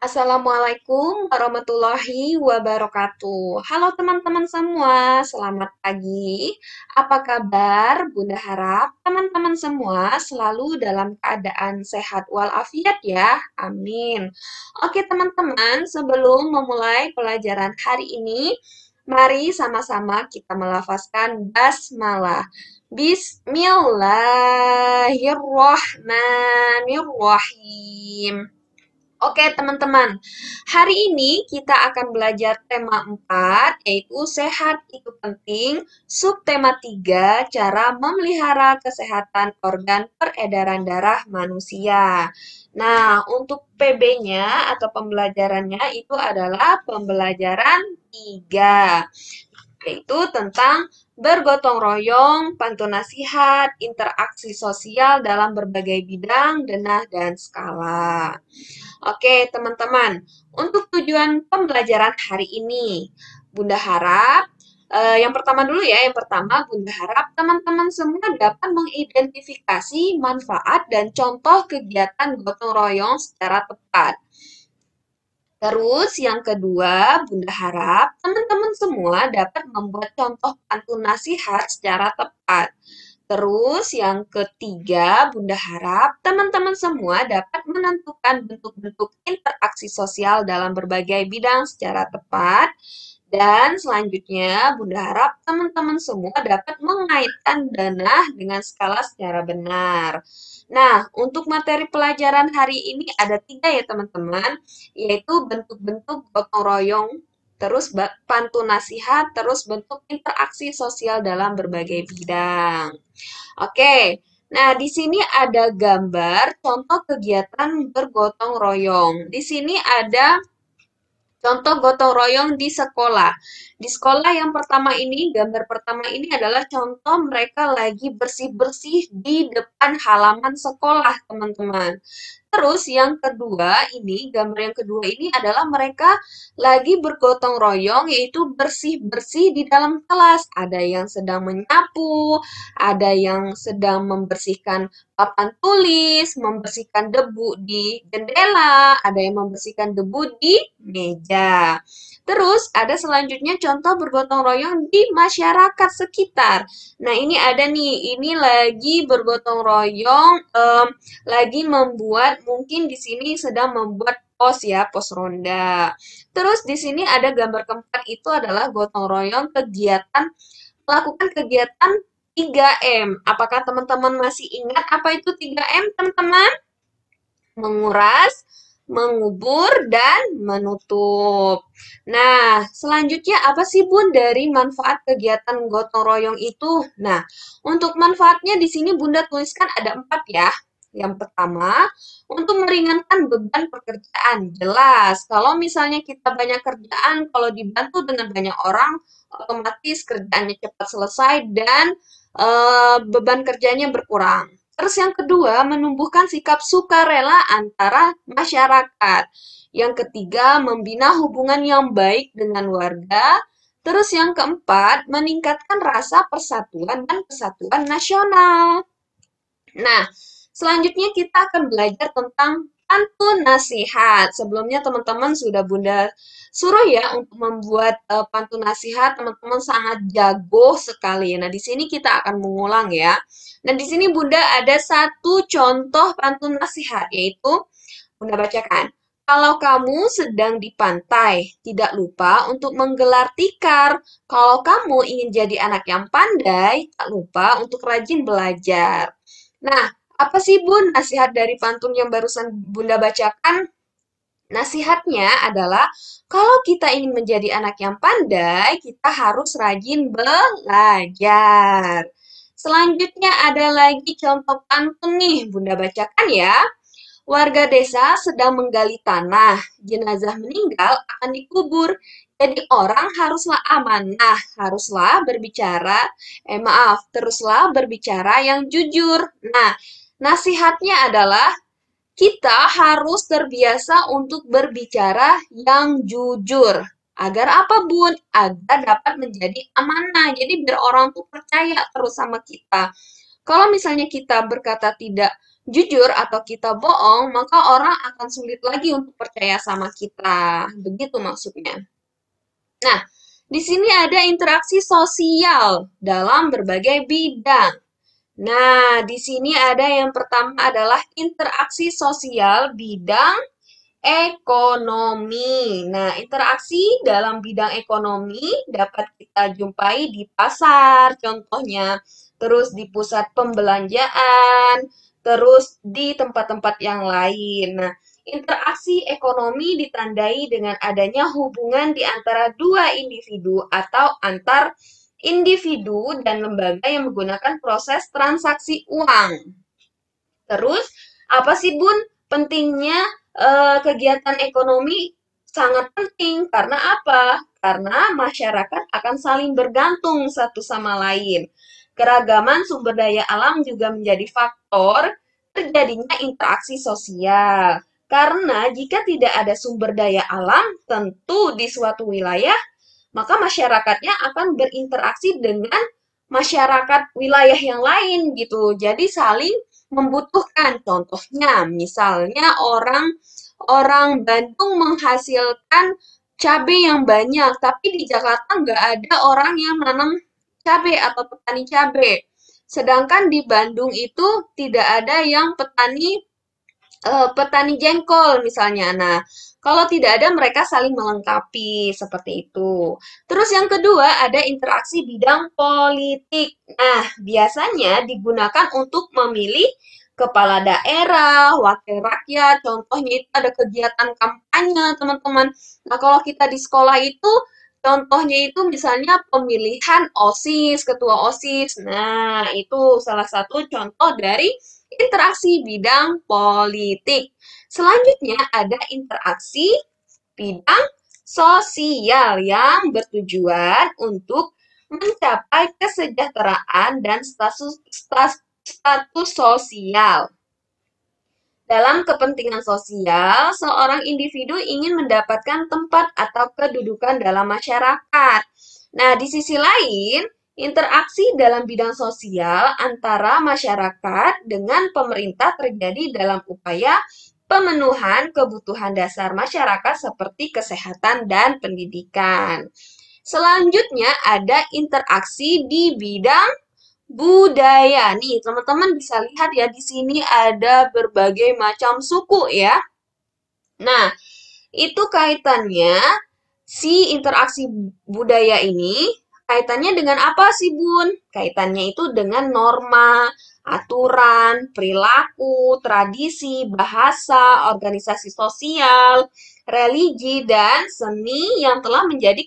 Assalamualaikum warahmatullahi wabarakatuh. Halo teman-teman semua, selamat pagi. Apa kabar? Bunda harap teman-teman semua selalu dalam keadaan sehat walafiat ya. Amin. Oke teman-teman, sebelum memulai pelajaran hari ini, mari sama-sama kita melafazkan basmalah. Bismillahirrohmanirrohim. Oke, teman-teman. Hari ini kita akan belajar tema 4, yaitu sehat itu penting. Subtema 3, cara memelihara kesehatan organ peredaran darah manusia. Nah, untuk PB-nya atau pembelajarannya itu adalah pembelajaran 3, yaitu tentang bergotong royong, pantun nasihat, interaksi sosial dalam berbagai bidang, denah, dan skala. Oke, teman-teman, untuk tujuan pembelajaran hari ini, Bunda harap, yang pertama dulu ya, yang pertama Bunda harap teman-teman semua dapat mengidentifikasi manfaat dan contoh kegiatan gotong royong secara tepat. Terus yang kedua, Bunda harap teman-teman semua dapat membuat contoh pantun nasihat secara tepat. Terus yang ketiga, Bunda harap teman-teman semua dapat menentukan bentuk-bentuk interaksi sosial dalam berbagai bidang secara tepat. Dan selanjutnya, Bunda harap teman-teman semua dapat mengaitkan dana dengan skala secara benar. Nah, untuk materi pelajaran hari ini ada 3 ya teman-teman, yaitu bentuk-bentuk gotong royong, terus pantun nasihat, terus bentuk interaksi sosial dalam berbagai bidang. Oke, nah di sini ada gambar contoh kegiatan bergotong royong. Di sini ada contoh gotong royong di sekolah. Di sekolah yang pertama ini, gambar pertama ini adalah contoh mereka lagi bersih-bersih di depan halaman sekolah, teman-teman. Terus yang kedua ini, gambar yang kedua ini adalah mereka lagi bergotong royong, yaitu bersih-bersih di dalam kelas. Ada yang sedang menyapu, ada yang sedang membersihkan papan tulis, membersihkan debu di jendela, ada yang membersihkan debu di meja. Terus ada selanjutnya contoh bergotong royong di masyarakat sekitar. Nah ini ada nih, ini lagi bergotong royong, lagi membuat, mungkin di sini sedang membuat pos ya, pos ronda. Terus di sini ada gambar keempat itu adalah gotong royong kegiatan, melakukan kegiatan 3M. Apakah teman-teman masih ingat apa itu 3M, teman-teman? Menguras, mengubur, dan menutup. Nah, selanjutnya apa sih Bun dari manfaat kegiatan gotong royong itu? Nah, untuk manfaatnya di sini Bunda tuliskan ada 4 ya. Yang pertama, untuk meringankan beban pekerjaan. Jelas, kalau misalnya kita banyak kerjaan, kalau dibantu dengan banyak orang, otomatis kerjaannya cepat selesai dan beban kerjanya berkurang. Terus yang kedua, menumbuhkan sikap sukarela antara masyarakat. Yang ketiga, membina hubungan yang baik dengan warga. Terus yang keempat, meningkatkan rasa persatuan dan kesatuan nasional. Nah, selanjutnya kita akan belajar tentang pantun nasihat. Sebelumnya teman-teman sudah Bunda suruh ya untuk membuat pantun nasihat. Teman-teman sangat jago sekali. Nah, di sini kita akan mengulang ya. Nah, di sini Bunda ada satu contoh pantun nasihat, yaitu Bunda bacakan. Kalau kamu sedang di pantai, tidak lupa untuk menggelar tikar. Kalau kamu ingin jadi anak yang pandai, tak lupa untuk rajin belajar. Nah, apa sih Bun nasihat dari pantun yang barusan Bunda bacakan? Nasihatnya adalah kalau kita ingin menjadi anak yang pandai, kita harus rajin belajar. Selanjutnya ada lagi contoh pantun nih, Bunda bacakan ya. Warga desa sedang menggali tanah, jenazah meninggal akan dikubur. Jadi orang haruslah amanah, haruslah berbicara, teruslah berbicara yang jujur. Nah, nasihatnya adalah kita harus terbiasa untuk berbicara yang jujur. Agar apa, Bun? Agar dapat menjadi amanah. Jadi biar orang tuh percaya terus sama kita. Kalau misalnya kita berkata tidak jujur atau kita bohong, maka orang akan sulit lagi untuk percaya sama kita. Begitu maksudnya. Nah, di sini ada interaksi sosial dalam berbagai bidang. Nah, di sini ada yang pertama adalah interaksi sosial bidang ekonomi. Nah, interaksi dalam bidang ekonomi dapat kita jumpai di pasar, contohnya, terus di pusat pembelanjaan, terus di tempat-tempat yang lain. Nah, interaksi ekonomi ditandai dengan adanya hubungan di antara dua individu atau antar individu dan lembaga yang menggunakan proses transaksi uang. Terus, apa sih Bun pentingnya kegiatan ekonomi? Sangat penting karena apa? Karena masyarakat akan saling bergantung satu sama lain. Keragaman sumber daya alam juga menjadi faktor terjadinya interaksi sosial. Karena jika tidak ada sumber daya alam, tentu di suatu wilayah maka masyarakatnya akan berinteraksi dengan masyarakat wilayah yang lain gitu. Jadi saling membutuhkan. Contohnya, misalnya orang orang Bandung menghasilkan cabai yang banyak, tapi di Jakarta nggak ada orang yang menanam cabai atau petani cabai. Sedangkan di Bandung itu tidak ada yang petani jengkol misalnya. Nah, kalau tidak ada mereka saling melengkapi seperti itu. Terus yang kedua ada interaksi bidang politik. Nah, biasanya digunakan untuk memilih kepala daerah, wakil rakyat. Contohnya itu ada kegiatan kampanye, teman-teman. Nah, kalau kita di sekolah itu contohnya itu misalnya pemilihan OSIS, ketua OSIS. Nah, itu salah satu contoh dari interaksi bidang politik. Selanjutnya ada interaksi bidang sosial yang bertujuan untuk mencapai kesejahteraan dan status sosial. Dalam kepentingan sosial, seorang individu ingin mendapatkan tempat atau kedudukan dalam masyarakat. Nah, di sisi lain, interaksi dalam bidang sosial antara masyarakat dengan pemerintah terjadi dalam upaya pemenuhan kebutuhan dasar masyarakat seperti kesehatan dan pendidikan. Selanjutnya ada interaksi di bidang budaya. Nih, teman-teman bisa lihat ya di sini ada berbagai macam suku ya. Nah, itu kaitannya si interaksi budaya ini kaitannya dengan apa sih, Bun? Kaitannya itu dengan norma, aturan, perilaku, tradisi, bahasa, organisasi sosial, religi, dan seni yang telah menjadi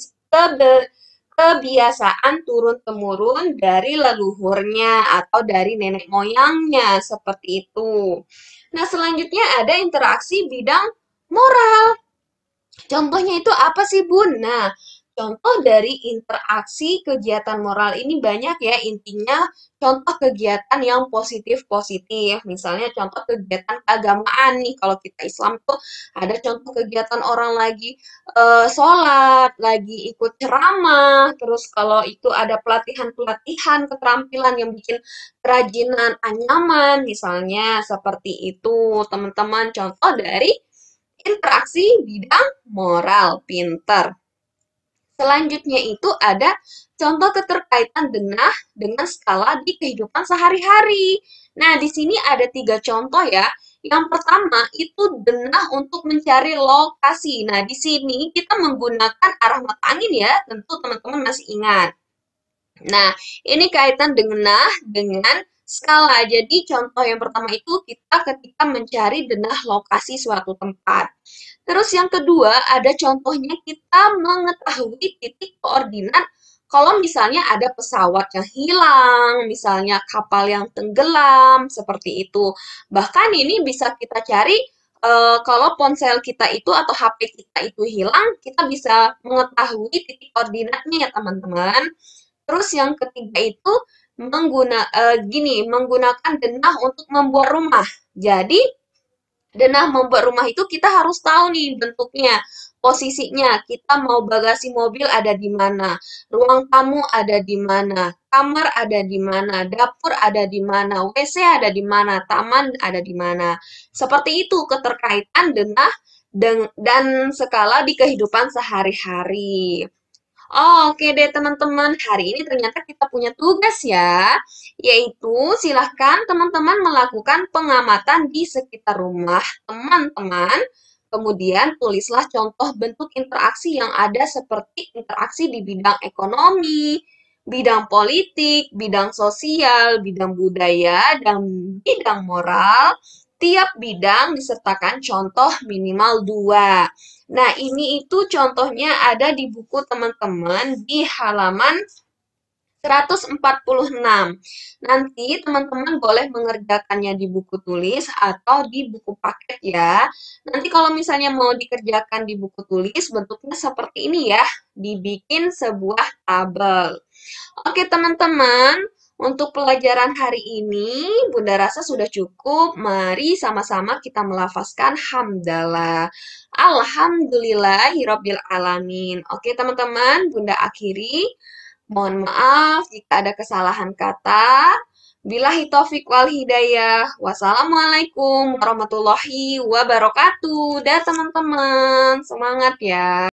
kebiasaan turun-temurun dari leluhurnya atau dari nenek moyangnya, seperti itu. Nah, selanjutnya ada interaksi bidang moral. Contohnya itu apa sih, Bun? Nah, contoh dari interaksi kegiatan moral ini banyak ya, intinya contoh kegiatan yang positif-positif. Misalnya contoh kegiatan keagamaan nih, kalau kita Islam tuh ada contoh kegiatan orang lagi sholat, lagi ikut ceramah, terus kalau itu ada pelatihan-pelatihan keterampilan yang bikin kerajinan anyaman, misalnya seperti itu, teman-teman. Contoh dari interaksi bidang moral pinter. Selanjutnya itu ada contoh keterkaitan dengan skala di kehidupan sehari-hari. Nah, di sini ada 3 contoh ya. Yang pertama itu denah untuk mencari lokasi. Nah, di sini kita menggunakan arah mata angin ya, tentu teman-teman masih ingat. Nah, ini kaitan dengan skala. Jadi, contoh yang pertama itu kita ketika mencari denah lokasi suatu tempat. Terus yang kedua, ada contohnya kita mengetahui titik koordinat kalau misalnya ada pesawat yang hilang, misalnya kapal yang tenggelam, seperti itu. Bahkan ini bisa kita cari kalau ponsel kita itu atau HP kita itu hilang, kita bisa mengetahui titik koordinatnya ya teman-teman. Terus yang ketiga itu menggunakan denah untuk membuat rumah. Jadi denah membuat rumah itu kita harus tahu nih bentuknya. posisinya, kita mau bagasi mobil ada di mana, ruang tamu ada di mana, kamar ada di mana, dapur ada di mana, WC ada di mana, taman ada di mana. Seperti itu keterkaitan dan skala di kehidupan sehari-hari. Oh, oke deh teman-teman, hari ini ternyata kita punya tugas ya, yaitu silahkan teman-teman melakukan pengamatan di sekitar rumah teman-teman. Kemudian tulislah contoh bentuk interaksi yang ada seperti interaksi di bidang ekonomi, bidang politik, bidang sosial, bidang budaya, dan bidang moral. Tiap bidang disertakan contoh minimal 2. Nah, ini itu contohnya ada di buku teman-teman di halaman 146. Nanti teman-teman boleh mengerjakannya di buku tulis atau di buku paket ya. Nanti kalau misalnya mau dikerjakan di buku tulis, bentuknya seperti ini ya. Dibikin sebuah tabel. Oke teman-teman, untuk pelajaran hari ini Bunda rasa sudah cukup. Mari sama-sama kita melafazkan hamdalah. Alhamdulillahirabbil alamin. Oke teman-teman, Bunda akhiri. Mohon maaf jika ada kesalahan kata. Billahi taufik wal hidayah. Wassalamualaikum warahmatullahi wabarakatuh. Dah teman-teman, semangat ya.